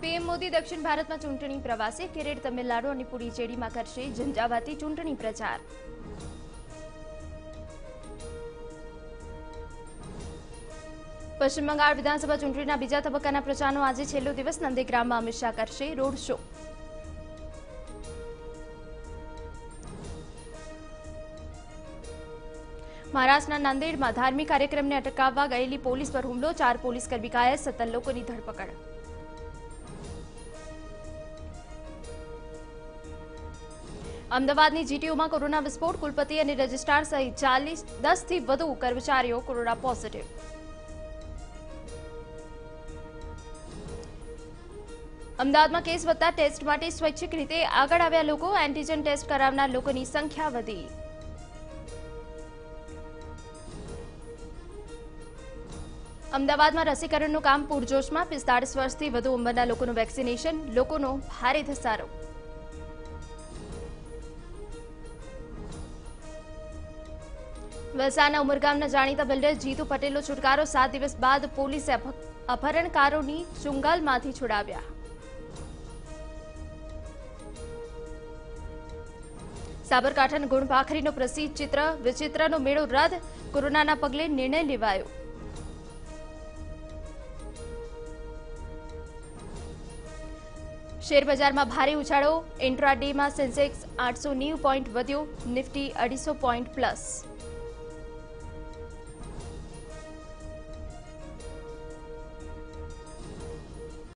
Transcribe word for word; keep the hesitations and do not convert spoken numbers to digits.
PM Modi દક્ષિણ ભારતમાં ચૂંટણી પ્રવાસે કેરળ, તમિલનાડુ અને પુડુચેરીમાં કરશે ઝંઝાવાતી ચૂંટણી પ્રચાર। પશ્ચિમ બંગાળ વિધાનસભા ચૂંટણીના બીજા તબક્કાના પ્રચારનો આજે છેલ્લો દિવસ। નંદીગ્રામમાં અમિત શાહ કરશે રોડ શો। મહારાષ્ટ્રના નાંદેડમાં ધાર્મિક કાર્યક્રમને અટકાવવા ગયેલી પોલીસ પર હુમલો, ચાર પોલીસકર્મી ઘાયલ, સત્તર લોકોની ધરપકડ। અમદાવાદની જીટીયુમાં કોરોના વિસ્ફોટ, કુલપતિ અને રજિસ્ટ્રાર સહિત ચાલીસ દસ થી વધુ કર્મચારીઓ કોરોના પોઝિટિવ। અમદાવાદમાં કેસ વધતા ટેસ્ટ માટે સ્વૈચ્છિક રીતે આગળ આવ્યા લોકો, એન્ટીજન ટેસ્ટ કરાવનાર લોકોની સંખ્યા વધી। અમદાવાદમાં રસીકરણનું કામ પૂરજોશમાં, પિસ્તાળીસ વર્ષથી વધુ ઉંમરના લોકોનું વેક્સિનેશન, લોકોનો ભારે ધસારો। વલસાડના ઉમરગામના જાણીતા બિલ્ડર જીતુ પટેલનો છુટકારો, સાત દિવસ બાદ પોલીસે અપહરણકારોની ચુંગાલમાંથી છોડાવ્યા। સાબરકાંઠાના ગુણભાખરીનો પ્રસિદ્ધ ચિત્ર વિચિત્રનો મેળો રદ, કોરોનાના પગલે નિર્ણય લેવાયો। શેરબજારમાં ભારે ઉછાળો, ઇન્ટ્રાડેમાં સેન્સેક્સ આઠસો નેવું પોઈન્ટ વધ્યો, નિફ્ટી અઢીસો પોઈન્ટ પ્લસ।